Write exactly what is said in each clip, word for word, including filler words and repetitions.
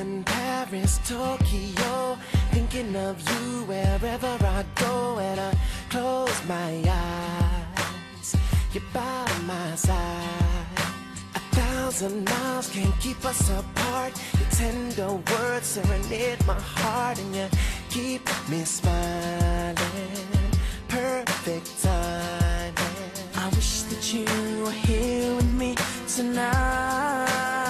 London, Paris, Tokyo, thinking of you wherever I go. And I close my eyes, you're by my side. A thousand miles can't keep us apart. Your tender words serenade my heart, and you keep me smiling. Perfect timing. I wish that you were here with me tonight.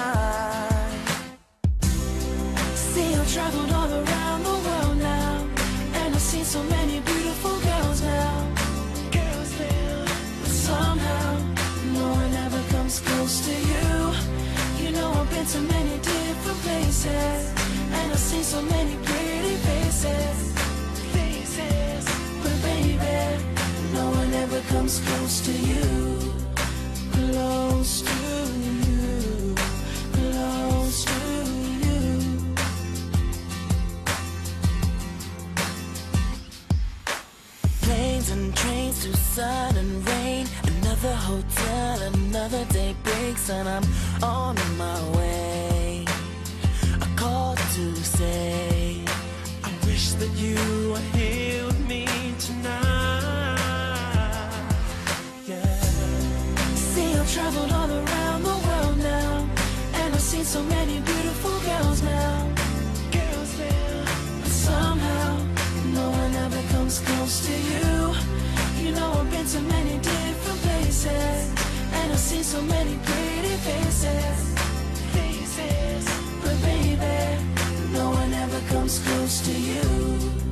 See, I've traveled all around the world now, and I've seen so many beautiful girls now. Girls now. But somehow no one ever comes close to you. You know, I've been to many different places, and I've seen so many pretty faces. Faces. But baby, no one ever comes close to you. Close to you. Close to you. Planes and trains through sun and rain. Another hotel, another day breaks, and I'm on my way. I called to say I wish that you were here with me tonight. Yeah. See, I've traveled all around the world now, and I've seen so many beautiful girls now. Girls now. But somehow no one ever comes close to you. You know, I've been to many different places, and I've seen so many pretty faces. Faces. But baby, no one ever comes close to you.